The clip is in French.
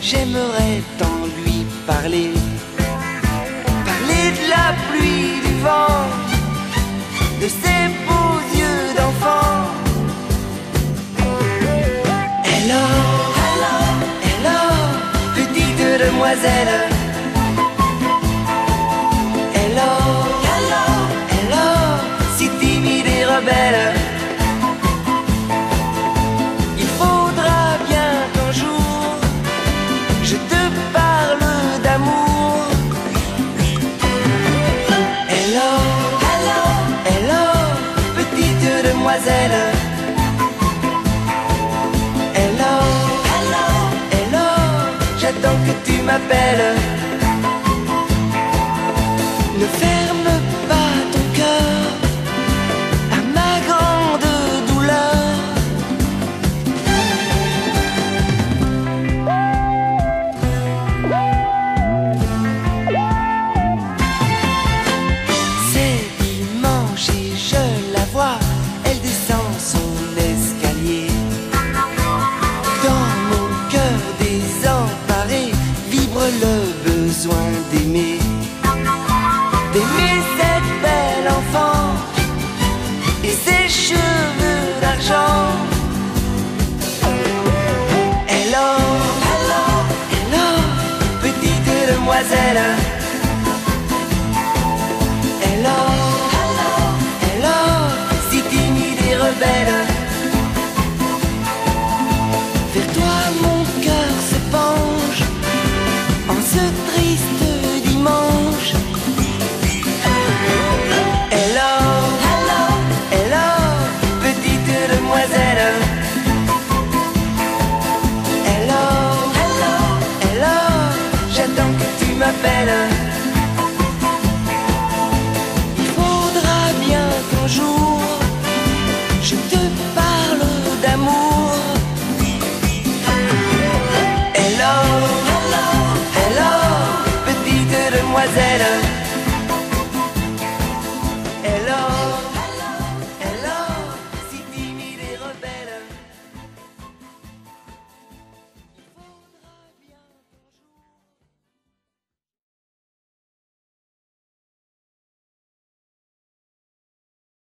j'aimerais tant lui parler. Parler de la pluie, du vent, de ses beaux yeux d'enfant. Hello, hello, hello, petite demoiselle. Hello, hello, hello, si timide et rebelle. Il faudra bien qu'un jour je te parle d'amour. Hello, hello, hello, petite demoiselle. Hello, hello, hello, j'attends que tu m'appelles. Ne ferme pas ton cœur à ma grande douleur. C'est dimanche et je la vois, elle descend son escalier. Dans mon cœur désemparé vibre le besoin d'aimer. D'aimer cette belle enfant et ses cheveux d'argent. Hello, hello, hello, petite demoiselle.